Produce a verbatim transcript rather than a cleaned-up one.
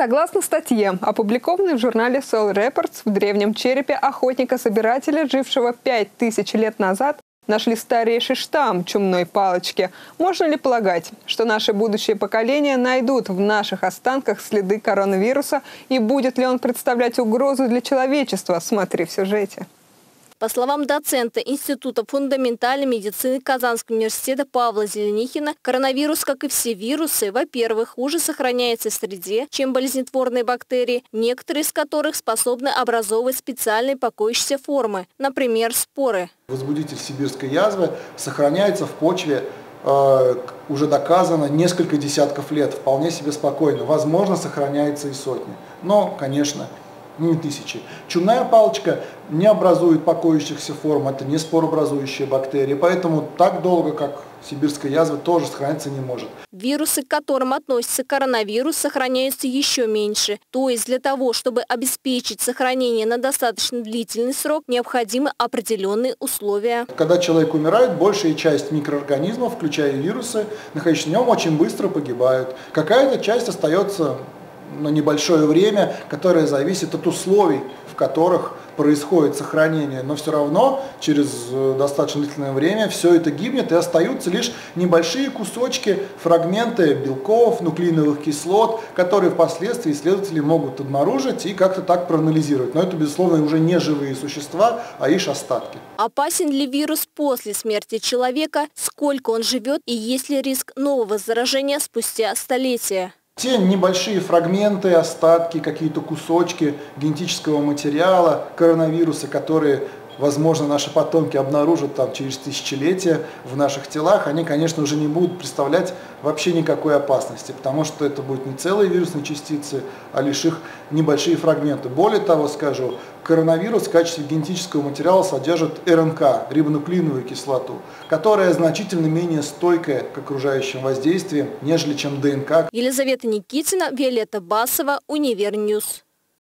Согласно статье, опубликованной в журнале Soil Reports, в древнем черепе охотника-собирателя, жившего пять тысяч лет назад, нашли старейший штамм чумной палочки. Можно ли полагать, что наши будущие поколения найдут в наших останках следы коронавируса, и будет ли он представлять угрозу для человечества? Смотри в сюжете. По словам доцента Института фундаментальной медицины Казанского университета Павла Зеленихина, коронавирус, как и все вирусы, во-первых, хуже сохраняется в среде, чем болезнетворные бактерии, некоторые из которых способны образовывать специальные покоящиеся формы, например, споры. Возбудитель сибирской язвы сохраняется в почве, э, уже доказано, несколько десятков лет, вполне себе спокойно. Возможно, сохраняется и сотни, но, конечно, не тысячи. Чумная палочка не образует покоящихся форм, это не спорообразующие бактерии, поэтому так долго, как сибирская язва, тоже сохраниться не может. Вирусы, к которым относится коронавирус, сохраняются еще меньше. То есть для того, чтобы обеспечить сохранение на достаточно длительный срок, необходимы определенные условия. Когда человек умирает, большая часть микроорганизмов, включая вирусы, находящиеся в нем, очень быстро погибают. Какая-то часть остается на небольшое время, которое зависит от условий, в которых происходит сохранение, но все равно через достаточно длительное время все это гибнет, и остаются лишь небольшие кусочки, фрагменты белков, нуклеиновых кислот, которые впоследствии исследователи могут обнаружить и как-то так проанализировать. Но это, безусловно, уже не живые существа, а лишь остатки. Опасен ли вирус после смерти человека, сколько он живет и есть ли риск нового заражения спустя столетия? Те небольшие фрагменты, остатки, какие-то кусочки генетического материала коронавируса, которые, возможно, наши потомки обнаружат там через тысячелетия в наших телах, они, конечно, уже не будут представлять вообще никакой опасности, потому что это будут не целые вирусные частицы, а лишь их небольшие фрагменты. Более того, скажу, коронавирус в качестве генетического материала содержит эр эн ка, рибонуклеиновую кислоту, которая значительно менее стойкая к окружающим воздействиям, нежели чем дэ эн ка. Елизавета Никитина, Виолетта Басова, Универньюз.